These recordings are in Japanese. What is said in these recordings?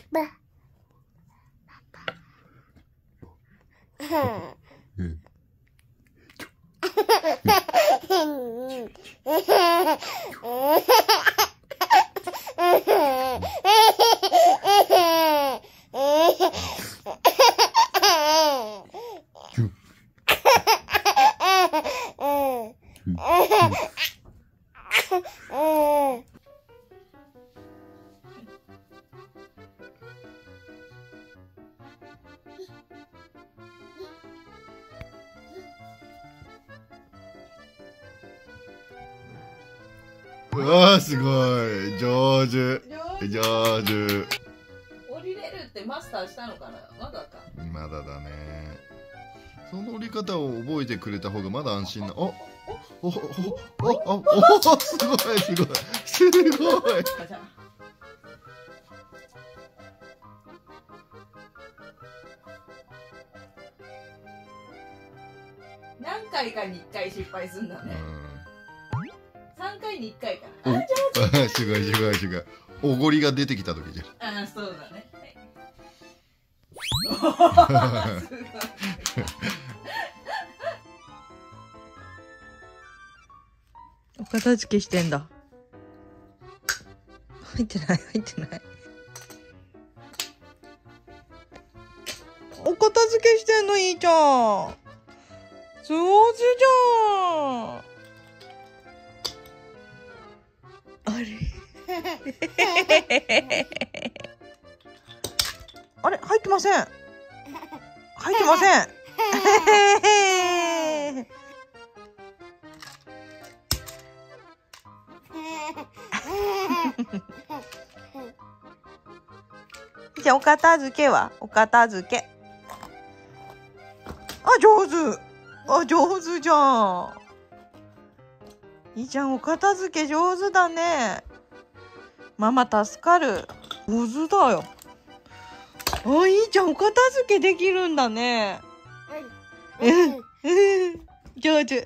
うわー、すごい上手上手。 降りれるってマスターしたのかな。まだか。 まだだね。その降り方を覚えてくれた方がまだ安心な。おおおおおおお、すごいすごいすごい。 何回かに1回失敗するんだね。3回に1回かな。 あ、上手。すごいすごいすごい。おごりが出てきた時じゃん。 あ、そうだね。 お片付けしてんだ。入ってない入ってない。お片付けしてんの、いいちゃん。上手じゃん。あれあれ、入ってません。入ってません。じゃあお片付けはお片付け。あ、上手。あ、上手じゃん。いいじゃん、お片付け上手だね。ママ助かる。上手だよ。あ、いいじゃん、お片付けできるんだね。上手。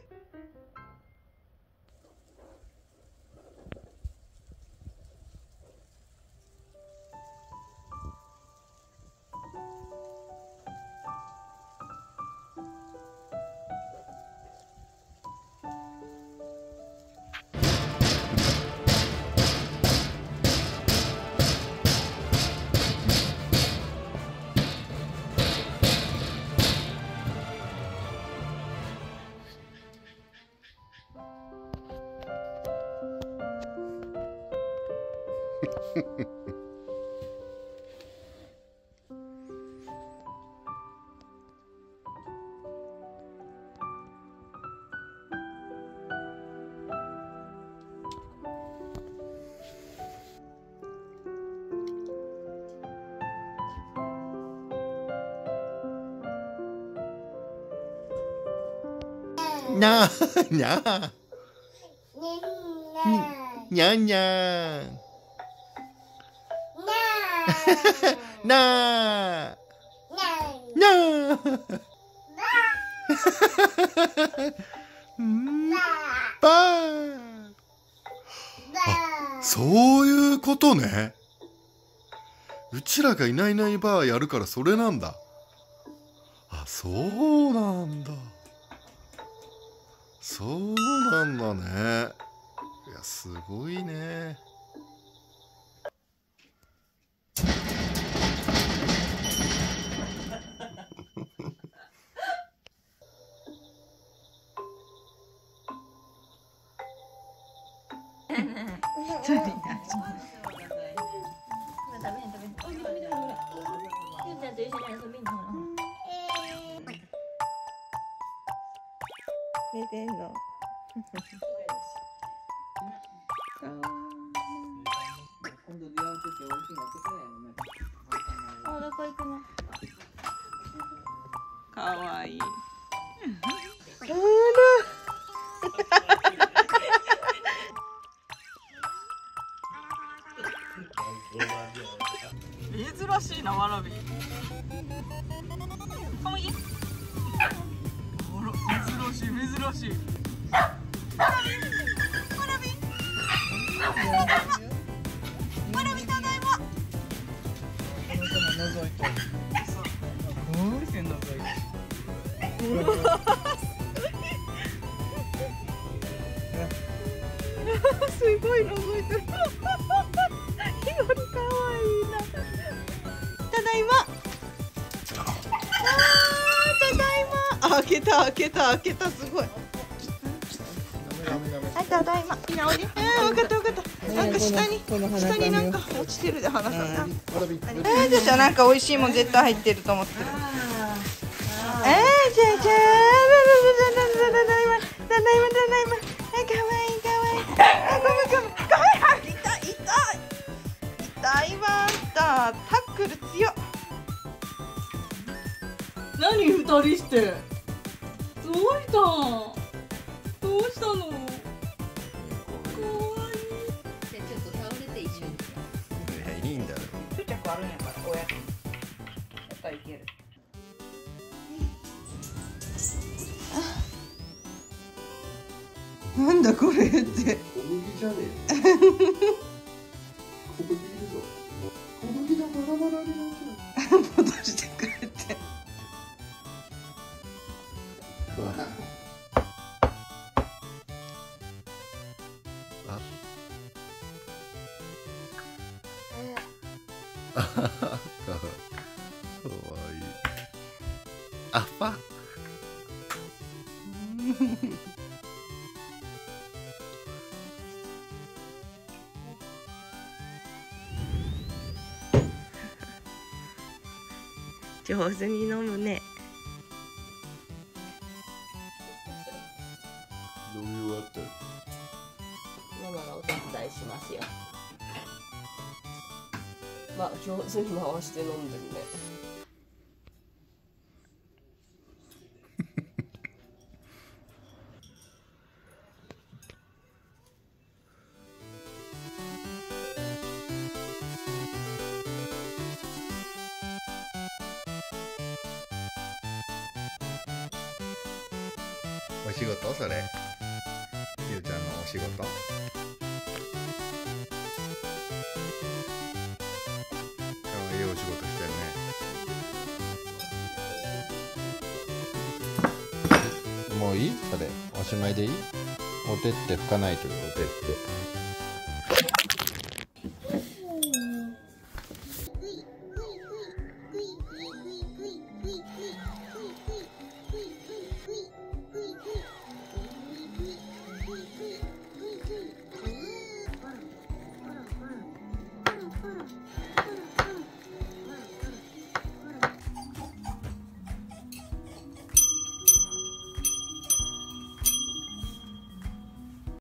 なあにゃあにゃんにゃんなあなあばあ。あ、そういうことね。うちらがいないいないばあやるからそれなんだ。あ、そうなんだ。そうなんだね。いや、すごいね。 寝てんの。あ、どこ行くの。かわいい。珍しいな、わらび。かわいい。あら、珍しい、珍しい。わらび。わらびただいま。 すごい覗いてる。ひよりかわいいな。ただいま。ただいま。開けた開けた開けた、すごい。はい、ただいま。いいなおいで。分かった分かった。なんか下になんか落ちてるで、花さん。じゃじゃなんか美味しいもん絶対入ってると思ってる。じゃじゃただいまただいまただいま。かわいいかわいい。かわいい。痛い痛い痛いわ。あんたタックル強っ。 何二人して。どうしたん。どうしたの。かわいい。じゃちょっと倒れて一緒に。 いや、いいんだよ。 執着あるんやから、親。やっぱりいける。なんだこれって。 小麦じゃねえ。小麦いるぞ。小麦がバラバラになっちゃう。 戻してくれて。 かわいい。あっぱ。 上手に飲むね。 飲み終わった。 ママがお手伝いしますよ。まあ上手に回して飲んでるね。 お仕事それ。ゆうちゃんのお仕事。かわいいお仕事してるね。もういい？それおしまいでいい？お手って拭かないとよ、お手って。